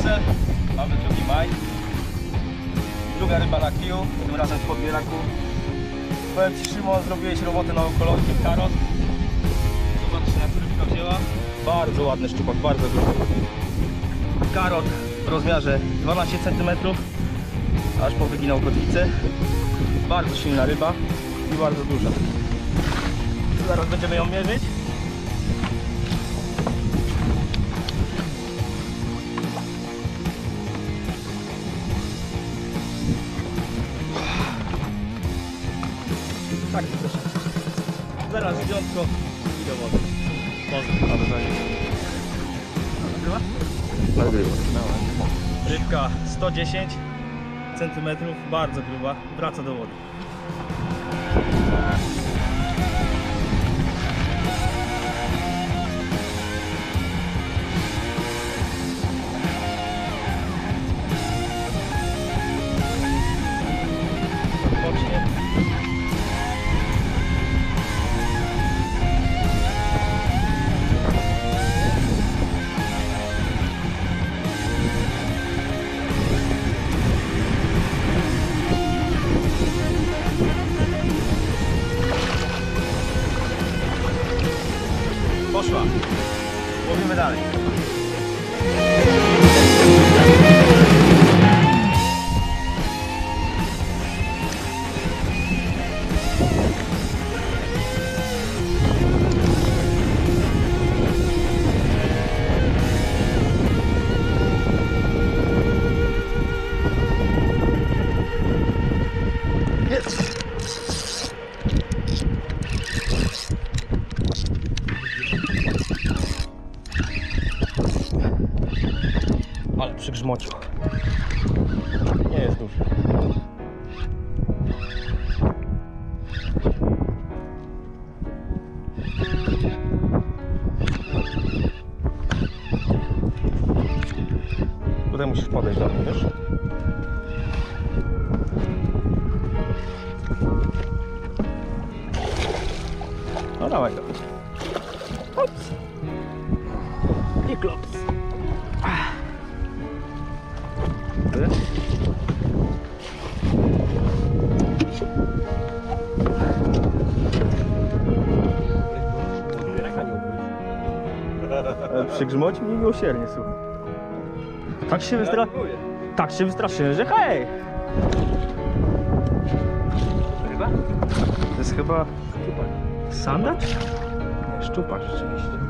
Węgiel, mamy 2 maj. Druga ryba na kiju, tym razem w podbieraku. Powiem Ci, Szymon, zrobiłeś robotę na okolątnie karot. Zobaczcie, na co rybka wzięła. Bardzo ładny szczupak, bardzo duży. Karot w rozmiarze 12 cm, aż powyginał kotwicę. Bardzo silna ryba i bardzo duża. Zaraz będziemy ją mierzyć. Tak, proszę. Zaraz wziątko i do wody. Nagrywa? Nagrywa. Rybka 110 cm, bardzo gruba, wraca do wody. Odpocznie. Poszła. Łowimy dalej. Jest. Ale przygrzmocił. Nie jest duży. Tutaj musisz podejść do mnie, wiesz? No dawaj go. Hops. I klops. Przygrzmocił mnie miłosiernie, słuchaj. Tak się wystraszyłem, że hej! Ryba? To jest chyba Szczupak. sandacz? Nie, szczupak rzeczywiście.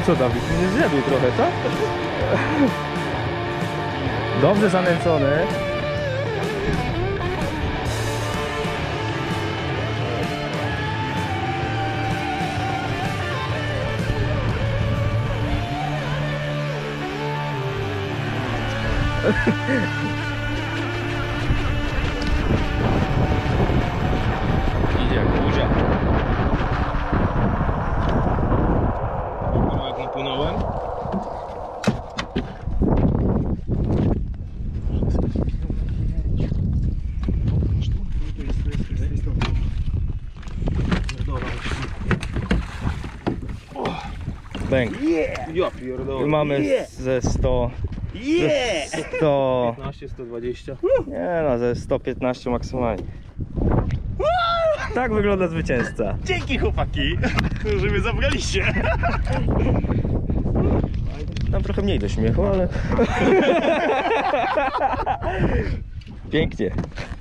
Co, Dawid, nie zjadł trochę, co? Dobrze zanęcony. Idzie jak burza. Kurwa, jak napłynąłem. Bęk. Ja pierdolę. Mamy ze 100. Ze 100. 15, 120. Nie no, ze 115 maksymalnie. Tak wygląda zwycięzca. Dzięki chłopaki, że mnie zabraliście. Tam trochę mniej do śmiechu, ale... Pięknie.